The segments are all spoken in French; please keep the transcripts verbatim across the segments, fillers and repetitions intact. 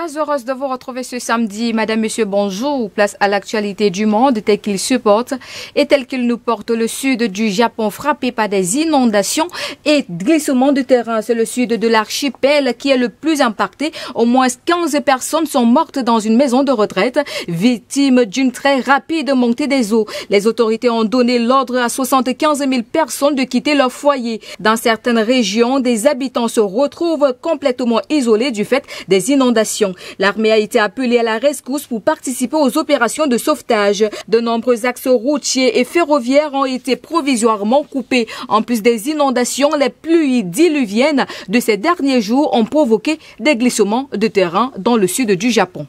Très heureuse de vous retrouver ce samedi. Madame, Monsieur, bonjour. Place à l'actualité du monde tel qu'il supporte et tel qu'il nous porte. Le sud du Japon frappé par des inondations et glissements de terrain. C'est le sud de l'archipel qui est le plus impacté. Au moins quinze personnes sont mortes dans une maison de retraite, victimes d'une très rapide montée des eaux. Les autorités ont donné l'ordre à soixante-quinze mille personnes de quitter leur foyer. Dans certaines régions, des habitants se retrouvent complètement isolés du fait des inondations. L'armée a été appelée à la rescousse pour participer aux opérations de sauvetage. De nombreux axes routiers et ferroviaires ont été provisoirement coupés. En plus des inondations, les pluies diluviennes de ces derniers jours ont provoqué des glissements de terrain dans le sud du Japon.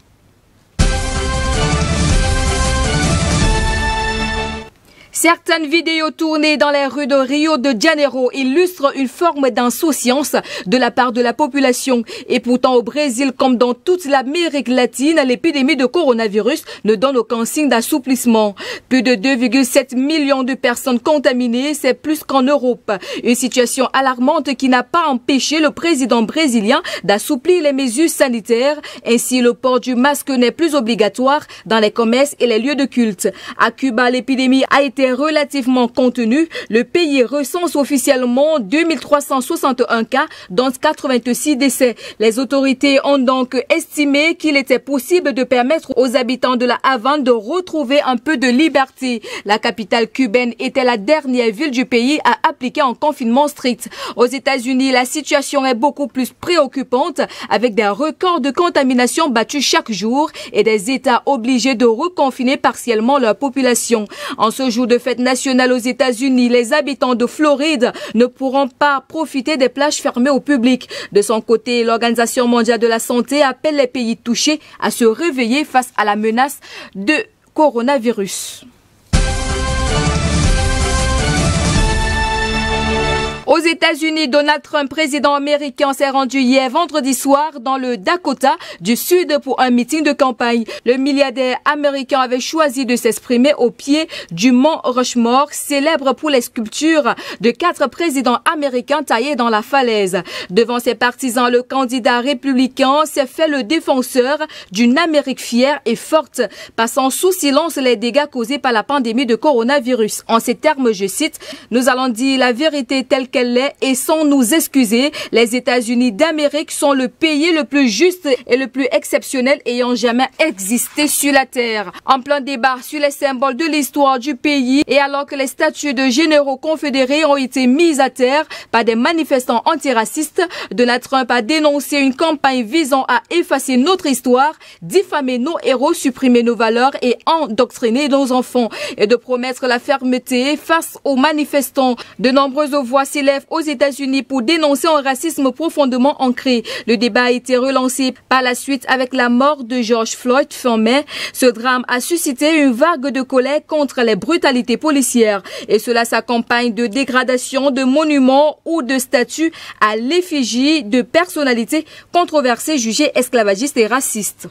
Certaines vidéos tournées dans les rues de Rio de Janeiro illustrent une forme d'insouciance de la part de la population. Et pourtant, au Brésil, comme dans toute l'Amérique latine, l'épidémie de coronavirus ne donne aucun signe d'assouplissement. Plus de deux virgule sept millions de personnes contaminées, c'est plus qu'en Europe. Une situation alarmante qui n'a pas empêché le président brésilien d'assouplir les mesures sanitaires. Ainsi, le port du masque n'est plus obligatoire dans les commerces et les lieux de culte. À Cuba, l'épidémie a été relativement contenu. Le pays recense officiellement deux mille trois cent soixante-et un cas, dont quatre-vingt-six décès. Les autorités ont donc estimé qu'il était possible de permettre aux habitants de la Havane de retrouver un peu de liberté. La capitale cubaine était la dernière ville du pays à appliquer un confinement strict. Aux États-Unis, la situation est beaucoup plus préoccupante, avec des records de contamination battus chaque jour et des États obligés de reconfiner partiellement leur population. En ce jour de fête nationale aux États-Unis, les habitants de Floride ne pourront pas profiter des plages fermées au public. De son côté, l'Organisation mondiale de la santé appelle les pays touchés à se réveiller face à la menace de coronavirus. Aux États-Unis, Donald Trump, président américain, s'est rendu hier vendredi soir dans le Dakota du Sud pour un meeting de campagne. Le milliardaire américain avait choisi de s'exprimer au pied du mont Rushmore, célèbre pour les sculptures de quatre présidents américains taillés dans la falaise. Devant ses partisans, le candidat républicain s'est fait le défenseur d'une Amérique fière et forte, passant sous silence les dégâts causés par la pandémie de coronavirus. En ces termes, je cite, « Nous allons dire la vérité telle qu'elle l'est et sans nous excuser. Les États-Unis d'Amérique sont le pays le plus juste et le plus exceptionnel ayant jamais existé sur la terre. » En plein débat sur les symboles de l'histoire du pays et alors que les statues de généraux confédérés ont été mises à terre par des manifestants antiracistes, Donald Trump a dénoncé une campagne visant à effacer notre histoire, diffamer nos héros, supprimer nos valeurs et endoctriner nos enfants, et de promettre la fermeté face aux manifestants. De nombreuses voix s'élèvent aux États-Unis pour dénoncer un racisme profondément ancré. Le débat a été relancé par la suite avec la mort de George Floyd fin mai. Ce drame a suscité une vague de colère contre les brutalités policières et cela s'accompagne de dégradation de monuments ou de statues à l'effigie de personnalités controversées jugées esclavagistes et racistes.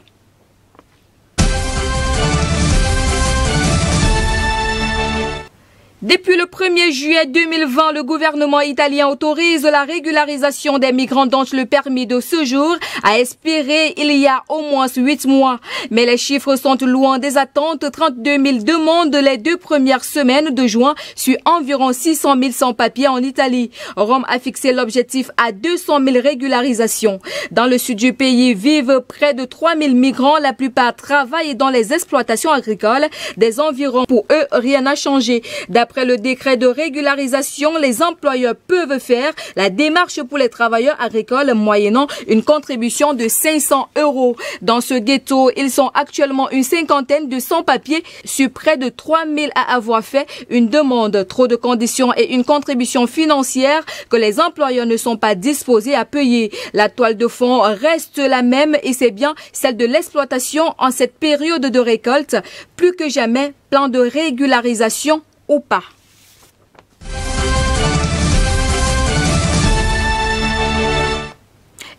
Depuis le premier juillet deux mille vingt, le gouvernement italien autorise la régularisation des migrants dont le permis de séjour a expiré il y a au moins huit mois. Mais les chiffres sont loin des attentes. trente-deux mille demandes les deux premières semaines de juin sur environ six cent mille sans-papiers en Italie. Rome a fixé l'objectif à deux cent mille régularisations. Dans le sud du pays vivent près de trois mille migrants. La plupart travaillent dans les exploitations agricoles. Des environs, pour eux, rien n'a changé. D'après Après le décret de régularisation, les employeurs peuvent faire la démarche pour les travailleurs agricoles moyennant une contribution de cinq cents euros. Dans ce ghetto, ils sont actuellement une cinquantaine de sans-papiers sur près de trois mille à avoir fait une demande. Trop de conditions et une contribution financière que les employeurs ne sont pas disposés à payer. La toile de fond reste la même et c'est bien celle de l'exploitation en cette période de récolte. Plus que jamais, plan de régularisation ou pas.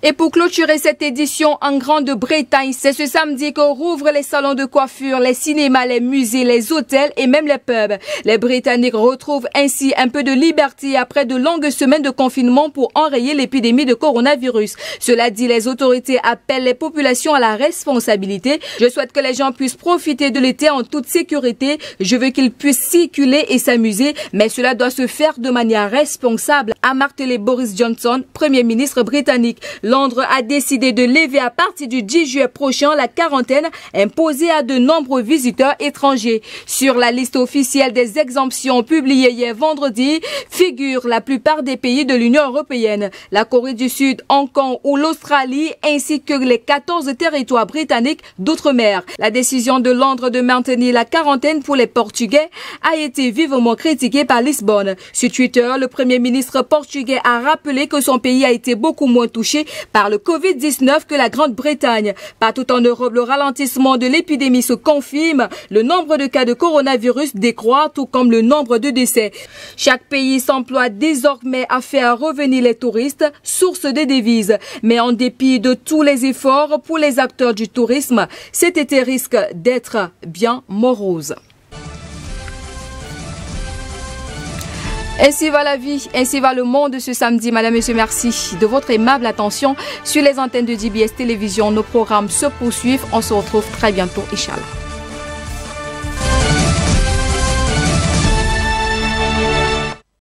Et pour clôturer cette édition en Grande-Bretagne, c'est ce samedi que rouvrent les salons de coiffure, les cinémas, les musées, les hôtels et même les pubs. Les Britanniques retrouvent ainsi un peu de liberté après de longues semaines de confinement pour enrayer l'épidémie de coronavirus. Cela dit, les autorités appellent les populations à la responsabilité. Je souhaite que les gens puissent profiter de l'été en toute sécurité. Je veux qu'ils puissent circuler et s'amuser, mais cela doit se faire de manière responsable, a martelé Boris Johnson, Premier ministre britannique. Londres a décidé de lever à partir du dix juillet prochain la quarantaine imposée à de nombreux visiteurs étrangers. Sur la liste officielle des exemptions publiée hier vendredi figurent la plupart des pays de l'Union européenne, la Corée du Sud, Hong Kong ou l'Australie, ainsi que les quatorze territoires britanniques d'outre-mer. La décision de Londres de maintenir la quarantaine pour les Portugais a été vivement critiquée par Lisbonne. Sur Twitter, le Premier ministre portugais a rappelé que son pays a été beaucoup moins touché par le Covid dix-neuf que la Grande-Bretagne. Partout en Europe, le ralentissement de l'épidémie se confirme. Le nombre de cas de coronavirus décroît, tout comme le nombre de décès. Chaque pays s'emploie désormais à faire revenir les touristes, source de devises. Mais en dépit de tous les efforts pour les acteurs du tourisme, cet été risque d'être bien morose. Ainsi va la vie, ainsi va le monde ce samedi. Madame, Monsieur, merci de votre aimable attention sur les antennes de D B S Télévision. Nos programmes se poursuivent. On se retrouve très bientôt, Inch'Allah.